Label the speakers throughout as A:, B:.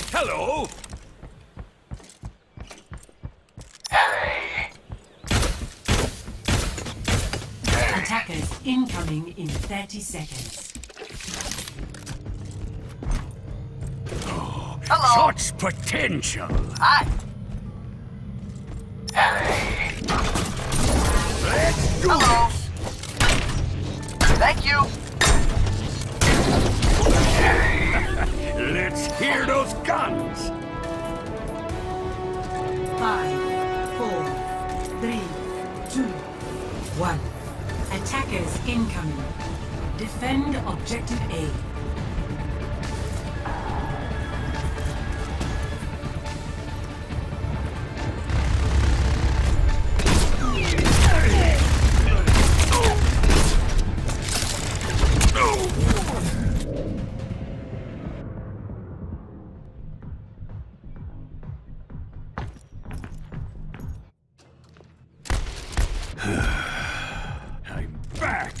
A: Hello!
B: Hey.
C: Attackers incoming in 30 seconds.
B: Hello.
A: Such potential!
B: Hi. Hey.
A: Let's do
B: Hello.
A: this!
B: Thank you.
A: Let's hear those guns!
C: 5, 4, 3, 2, 1. Attackers incoming. Defend objective A.
A: I'm back!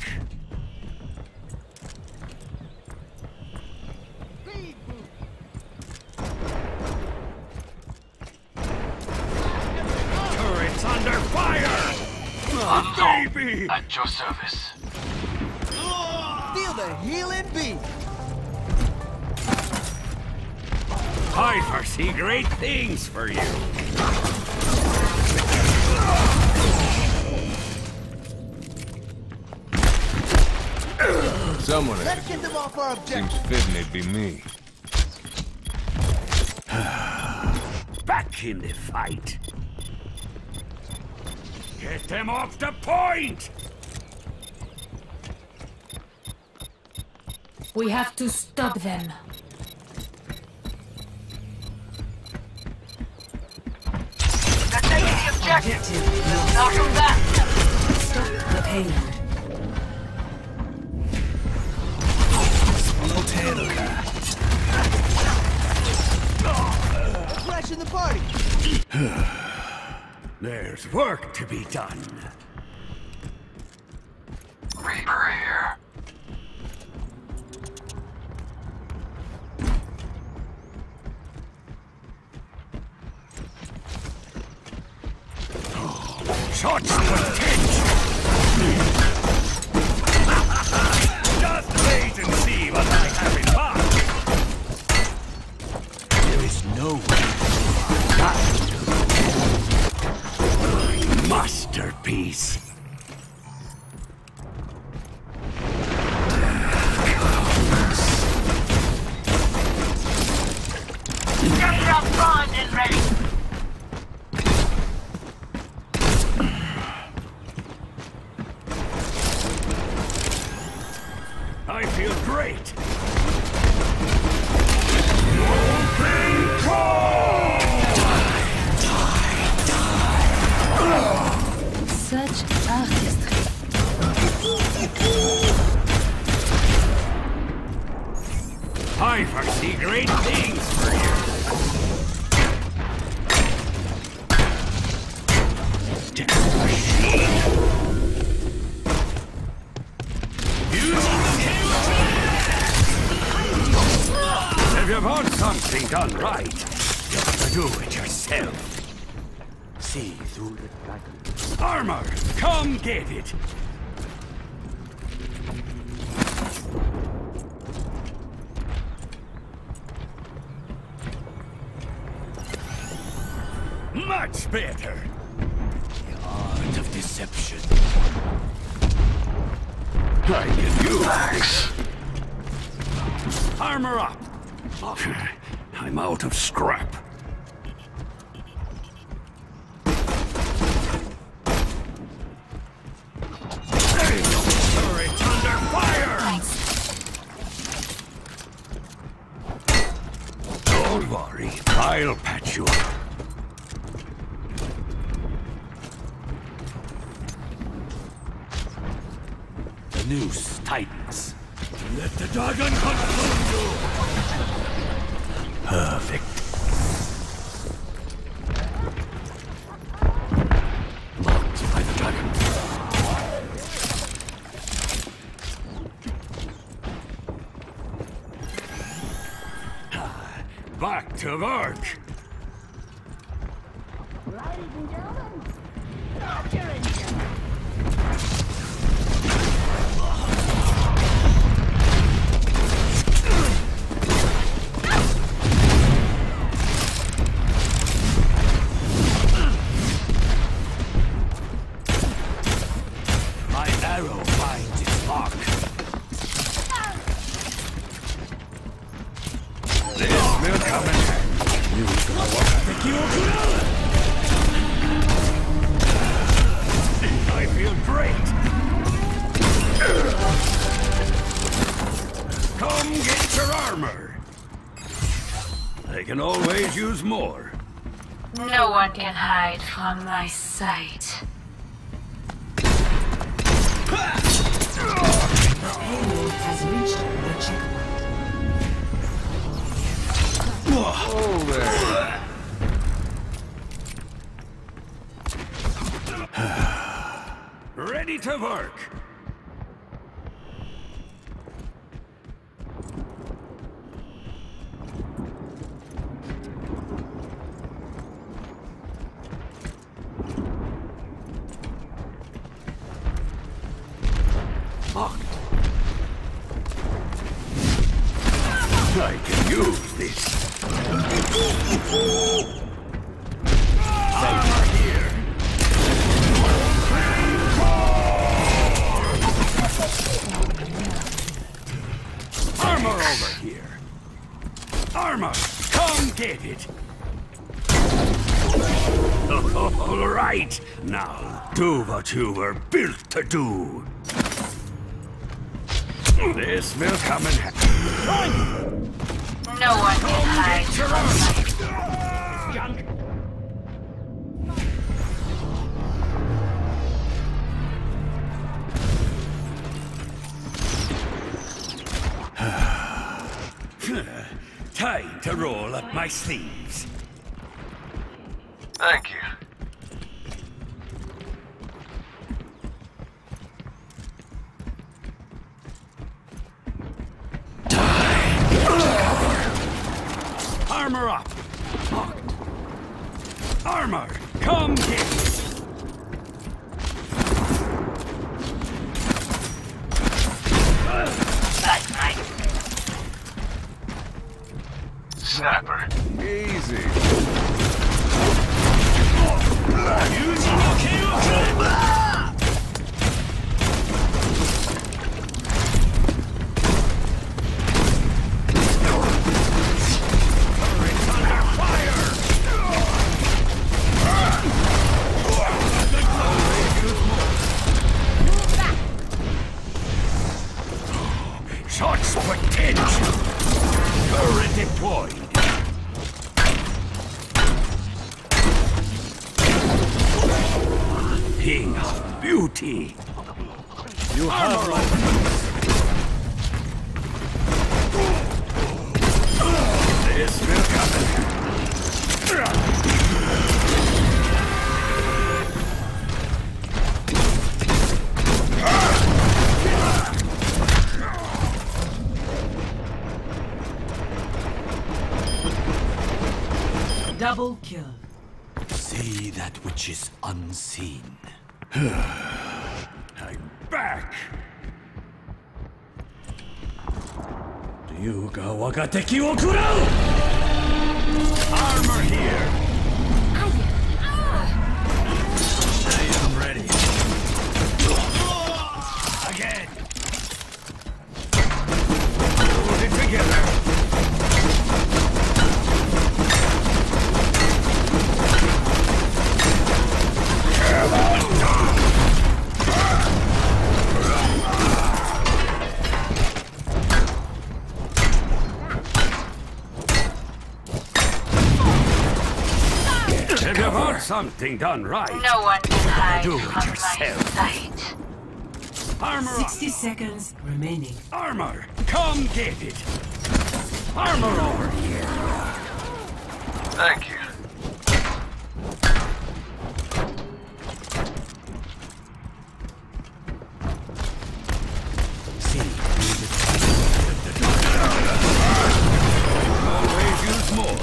A: Turret's under fire! Oh, baby!
B: At your service.
D: Feel the healing beat.
A: I foresee great things for you!
E: Someone
D: Let's get them off our objective.
E: seems fitting it'd be me.
A: Back in the fight! Get them off the point!
F: We have to stop them.
B: They're taking the objective.
C: Objective lost.
B: Knock them back.
C: Stop the payload.
D: Crashing the party.
A: There's work to be done.
B: Reaper here.
A: Such potential! Just wait and see what I have in mind! There is no way my masterpiece!
B: Get your front and ready.
A: I feel great! Open call!
F: Such artistry.
A: I foresee great things for you! Death machine! If you want something done right, you have to do it yourself. See through the dragon. Armor, come get it! Much better! The art of deception. I can use this. Armor up! I'm out of scrap. Turret under fire! Don't worry, I'll patch you up. The noose tightens. Let the dragon consume you! Perfect. Locked by the dragon. Back to work.
E: Ladies and gentlemen, start your engine.
A: My arrow finds its mark. This will come in handy. I feel great. Come get your armor. I can always use more.
F: No one can hide from my sight.
C: The payload has reached the checkpoint.
A: Ready to work. Locked. I can use this. Armor here. Armor over here. Armor, come get it. All right, now do what you were built to do. This will come in handy.
F: No one can hide from my
A: Junk. Time to roll up my sleeves.
B: Thank you.
A: Armor up. Locked. Armor, come get it.
B: Snapper.
G: Easy.
A: Shots potential. Turret deployed. King of beauty. You have this will come in handy.
C: Double kill.
A: See that which is unseen. I'm back. 龍が我が敵を食らう Armor here. I am ready. Again. Hold it together. If you want something done right,
F: No one can hide
A: do it
F: from my
A: yourself.
F: sight.
A: Armor up.
C: 60 seconds remaining.
A: Armor, come get it. Armor over here.
B: Thank you.
A: See, always use more.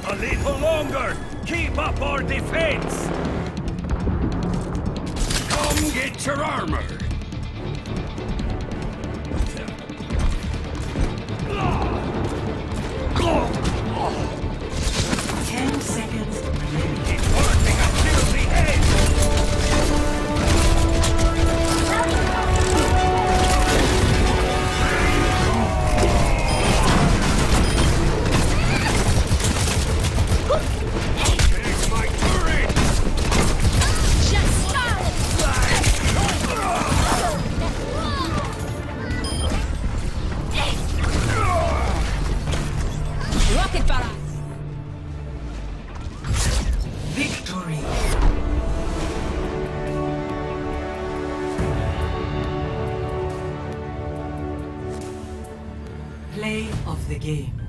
A: A little longer! Keep up our defense! Come get your armor!
C: 10 seconds remaining.
A: It's working until the end! Take my turret!
E: Just stop! Rocket barrage!
C: Victory. Play of the game.